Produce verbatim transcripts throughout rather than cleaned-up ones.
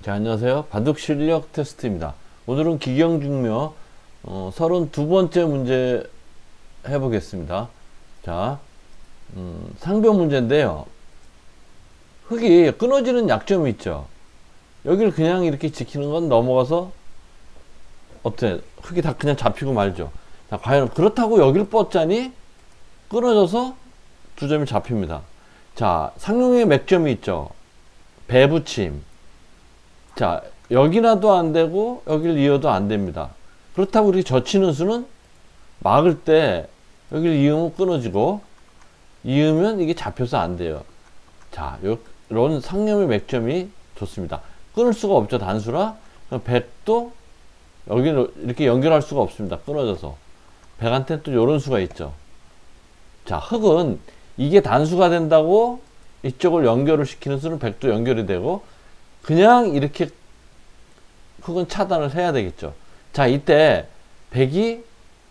자, 안녕하세요. 바둑 실력 테스트입니다. 오늘은 기경중묘 어, 서른두 번째 문제 해보겠습니다. 자, 음, 상변 문제인데요. 흙이 끊어지는 약점이 있죠. 여기를 그냥 이렇게 지키는 건 넘어가서 어때? 흙이 다 그냥 잡히고 말죠. 자, 과연 그렇다고 여기를 뻗자니 끊어져서 두 점이 잡힙니다. 자, 상용의 맥점이 있죠. 배붙임. 자, 여기나도 안 되고 여기를 이어도 안 됩니다. 그렇다고 이렇게 젖히는 수는 막을 때 여기를 이으면 끊어지고 이으면 이게 잡혀서 안 돼요. 자, 이런 상념의 맥점이 좋습니다. 끊을 수가 없죠. 단수라. 백도 여기를 이렇게 연결할 수가 없습니다. 끊어져서. 백한테는 또 이런 수가 있죠. 자, 흙은 이게 단수가 된다고 이쪽을 연결을 시키는 수는 백도 연결이 되고 그냥 이렇게 흙은 차단을 해야 되겠죠. 자, 이때 백이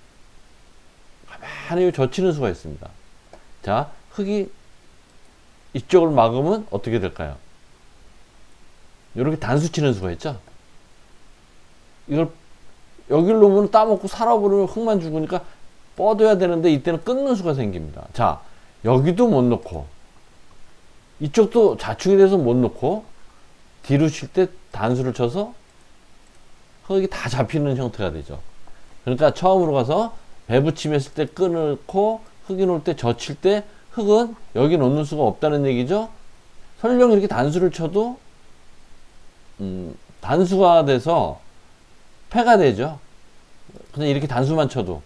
가만히 젖히는 수가 있습니다. 자, 흙이 이쪽을 막으면 어떻게 될까요? 이렇게 단수 치는 수가 있죠. 이걸 여기를 놓으면 따먹고 살아버리면 흙만 죽으니까 뻗어야 되는데 이때는 끊는 수가 생깁니다. 자, 여기도 못 놓고 이쪽도 자축이 돼서 못 놓고 뒤로 칠 때 단수를 쳐서 흙이 다 잡히는 형태가 되죠. 그러니까 처음으로 가서 배붙임 했을 때 끊고 흙이 놓을 때 젖힐 때 흙은 여기 놓는 수가 없다는 얘기죠. 설령 이렇게 단수를 쳐도 음, 단수가 돼서 패가 되죠. 그냥 이렇게 단수만 쳐도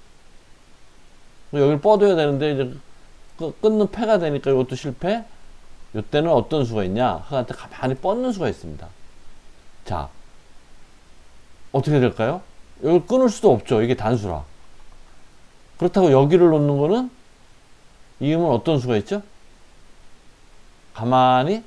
여기를 뻗어야 되는데 이제 끊는 패가 되니까 이것도 실패. 이때는 어떤 수가 있냐? 흙한테 가만히 뻗는 수가 있습니다. 자, 어떻게 될까요? 여기를 끊을 수도 없죠. 이게 단수라. 그렇다고 여기를 놓는 거는 이으면 어떤 수가 있죠? 가만히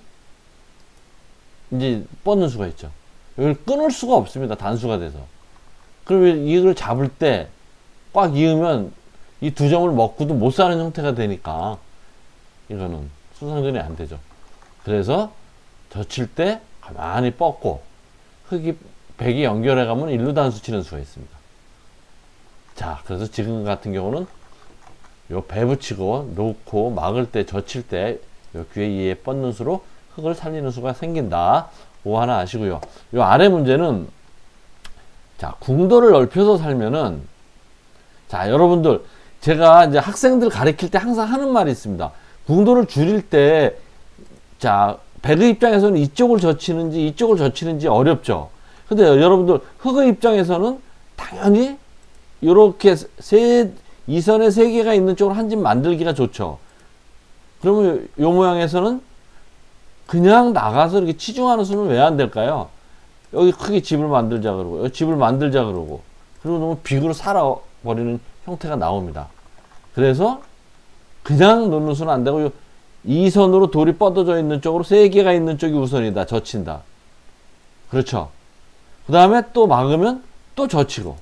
이제 뻗는 수가 있죠. 여기를 끊을 수가 없습니다. 단수가 돼서. 그러면 이걸 잡을 때 꽉 이으면 이 두 점을 먹고도 못 사는 형태가 되니까 이거는 수상전이 안 되죠. 그래서 젖힐 때 가만히 뻗고 흙이 백이 연결해 가면 일루 단수 치는 수가 있습니다. 자, 그래서 지금 같은 경우는 요 배 붙이고 놓고 막을 때 젖힐 때 요 귀에 이에 뻗는 수로 흙을 살리는 수가 생긴다. 오 하나 아시고요. 요 아래 문제는 자, 궁도를 넓혀서 살면은 자, 여러분들 제가 이제 학생들 가르칠 때 항상 하는 말이 있습니다. 궁도를 줄일 때, 자, 백의 입장에서는 이쪽을 젖히는지 이쪽을 젖히는지 어렵죠. 근데 여러분들 흙의 입장에서는 당연히 이렇게 세, 이 선에 세 개가 있는 쪽으로 한 집 만들기가 좋죠. 그러면 요 모양에서는 그냥 나가서 이렇게 치중하는 수는 왜 안 될까요? 여기 크게 집을 만들자 그러고, 여기 집을 만들자 그러고, 그리고 너무 빅으로 살아버리는 형태가 나옵니다. 그래서 그냥 놓는 수는 안 되고 이 선으로 돌이 뻗어져 있는 쪽으로 세 개가 있는 쪽이 우선이다. 젖힌다. 그렇죠. 그 다음에 또 막으면 또 젖히고.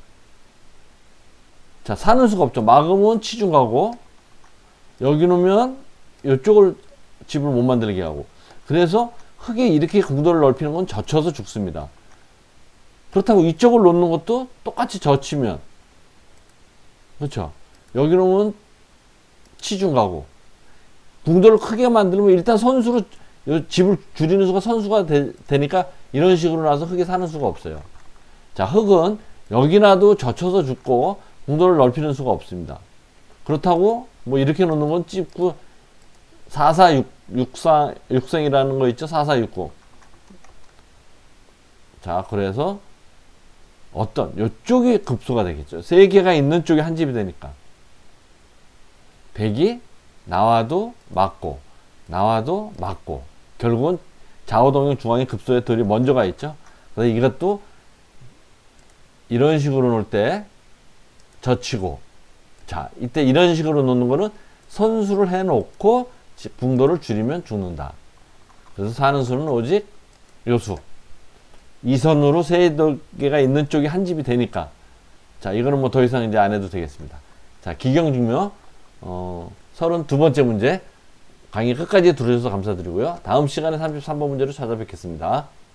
자, 사는 수가 없죠. 막으면 치중 가고 여기 놓으면 이쪽을 집을 못 만들게 하고. 그래서 흙이 이렇게 궁도를 넓히는 건 젖혀서 죽습니다. 그렇다고 이쪽을 놓는 것도 똑같이 젖히면 그렇죠. 여기 놓으면 치중 가고 궁도를 크게 만들면 일단 선수로 집을 줄이는 수가 선수가 되, 되니까 이런 식으로 나서 흙에 사는 수가 없어요. 자, 흙은 여기나도 젖혀서 죽고 궁도를 넓히는 수가 없습니다. 그렇다고 뭐 이렇게 놓는 건 찝고 사사육 육상 육생이라는 거 있죠. 사사육구. 자, 그래서 어떤 이쪽이 급소가 되겠죠. 세 개가 있는 쪽이 한 집이 되니까 백이 나와도 맞고 나와도 맞고 결국은 좌우동형 중앙에 급소의 들이 먼저 가 있죠. 그래서 이것도 이런 식으로 놓을 때 젖히고 자, 이때 이런 식으로 놓는 거는 선수를 해 놓고 궁도를 줄이면 죽는다. 그래서 사는 수는 오직 요수 이 선으로 세 개가 있는 쪽이 한 집이 되니까 자, 이거는 뭐 더 이상 이제 안 해도 되겠습니다. 자, 기경중묘 어, 서른두 번째 문제 강의 끝까지 들어주셔서 감사드리고요. 다음 시간에 삼십삼 번 문제로 찾아뵙겠습니다.